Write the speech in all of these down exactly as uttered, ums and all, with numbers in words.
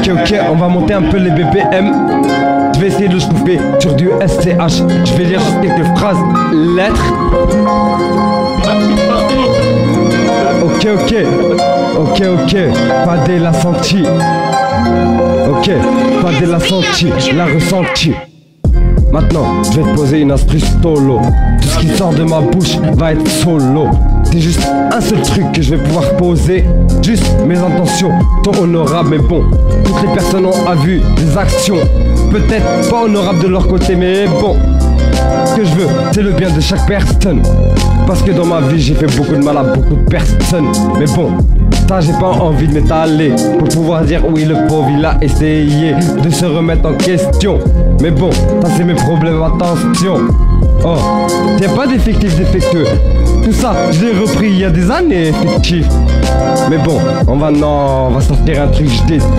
Ok, ok, on va monter un peu les B P M. Je vais essayer de le chauffer sur du S C H. Je vais lire quelques phrases, lettres. Ok, ok, ok, ok, pas dès la senti. Ok, pas dès la senti, la ressenti. Maintenant, je vais te poser une instru solo. Tout ce qui sort de ma bouche va être solo. C'est juste un seul truc que je vais pouvoir poser. Juste mes intentions sont honorables, mais bon, toutes les personnes ont vu des actions peut-être pas honorables de leur côté, mais bon, ce que je veux, c'est le bien de chaque personne. Parce que dans ma vie, j'ai fait beaucoup de mal à beaucoup de personnes. Mais bon, ça j'ai pas envie de m'étaler pour pouvoir dire oui, le pauvre il a essayé de se remettre en question. Mais bon, ça c'est mes problèmes, attention. Oh, y'a pas d'effectif défectueux. Tout ça, je l'ai repris il y a des années, effectif. Mais bon, on va non, on va sortir un truc, je dis.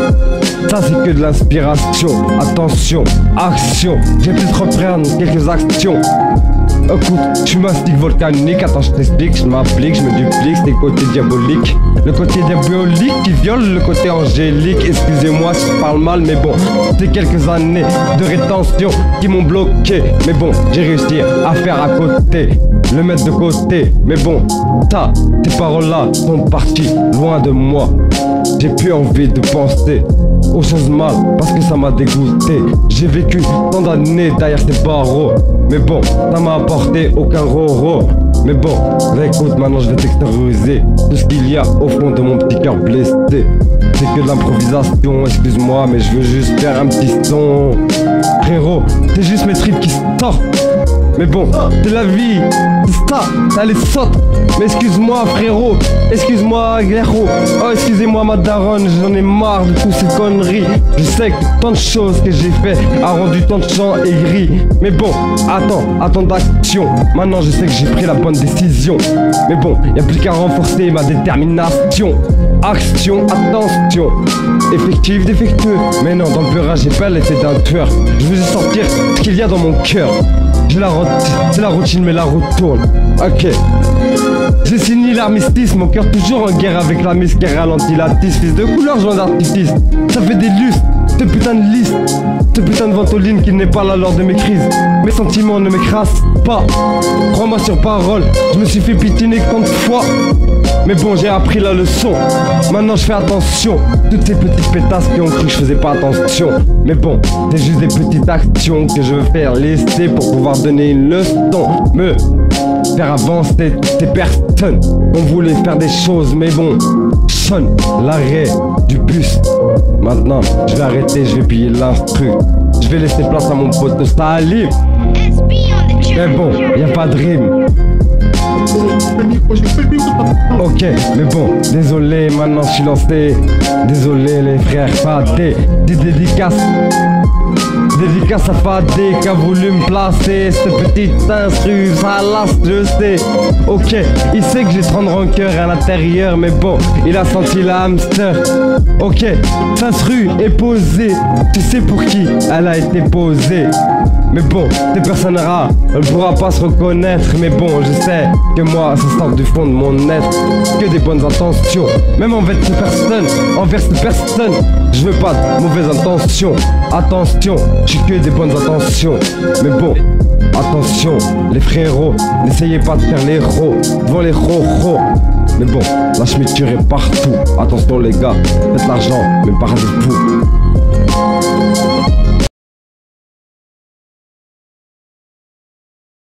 Ça c'est que de l'inspiration. Attention, action. J'ai pu te reprendre quelques actions. Écoute, je suis mastic volcanique, attends je t'explique, je m'applique, je me duplique, c'est le côté diabolique. Le côté diabolique qui viole le côté angélique. Excusez-moi si je parle mal, mais bon, c'est quelques années de rétention qui m'ont bloqué. Mais bon, j'ai réussi à faire à côté, le mettre de côté. Mais bon, ça, ces paroles-là sont parties loin de moi. J'ai plus envie de penser aux choses mal parce que ça m'a dégoûté. J'ai vécu tant d'années derrière ces barreaux. Mais bon, ça m'a apporté aucun roro. Mais bon, là, écoute, maintenant je vais t'extérioriser tout ce qu'il y a au fond de mon petit cœur blessé. C'est que de l'improvisation, excuse-moi, mais je veux juste faire un petit son. Frérot, c'est juste mes tripes qui sortent. Mais bon, c'est la vie, c'est ça, ça les saute. Mais excuse-moi frérot, excuse-moi Guerrero. Oh excusez-moi ma daronne, j'en ai marre de toutes ces conneries. Je sais que tant de choses que j'ai fait a rendu tant de gens aigris. Mais bon, attends, attends d'action. Maintenant je sais que j'ai pris la bonne décision. Mais bon, y'a plus qu'à renforcer ma détermination. Action, attention. Effectif, défectueux. Mais non, dans le beurrage j'ai pas l'effet d'un tueur. Je veux juste sortir ce qu'il y a dans mon cœur. J'ai la routine, c'est la routine mais la route tourne. Ok. J'ai signé l'armistice, mon cœur toujours en guerre avec la miss qui ralentit la tisse. Fils de couleur, joint d'artifice. Ça fait des lustres, ce putain de liste. Ce putain de ventoline qui n'est pas là lors de mes crises. Mes sentiments ne m'écrasent pas. Crois-moi sur parole, je me suis fait pitiner tant de fois. Mais bon, j'ai appris la leçon. Maintenant je fais attention. Toutes ces petites pétasses qui ont cru que je faisais pas attention. Mais bon, c'est juste des petites actions que je veux faire laisser pour pouvoir donner une leçon. Me faire avancer toutes ces personnes. On voulait faire des choses, mais bon, sonne l'arrêt du bus. Maintenant, je vais arrêter, je vais piller l'instru. Je vais laisser place à mon pote de Salim. Mais bon, y a pas de rime. Ok, mais bon, désolé, maintenant je suis lancé. Désolé les frères Fadé. Des dédicaces. Dédicace à Fadé qui a voulu me placer. Cette petite instru, ça lasse, je sais. Ok, il sait que j'ai trop de rancœur à l'intérieur. Mais bon, il a senti la hamster. Ok, l'instru est posée. Tu sais pour qui elle a été posée. Mais bon, cette personne-là, elle ne pourra pas se reconnaître. Mais bon, je sais que moi, ça sort du fond de mon être. Que des bonnes intentions. Même envers cette personne, envers cette personne, je veux pas de mauvaises intentions. Attention, j'ai que des bonnes intentions. Mais bon, attention, les frérots, n'essayez pas de faire les héros devant les ro-ro. Mais bon, là je m'éturerai partout. Attention les gars, faites l'argent, mais parlez-vous.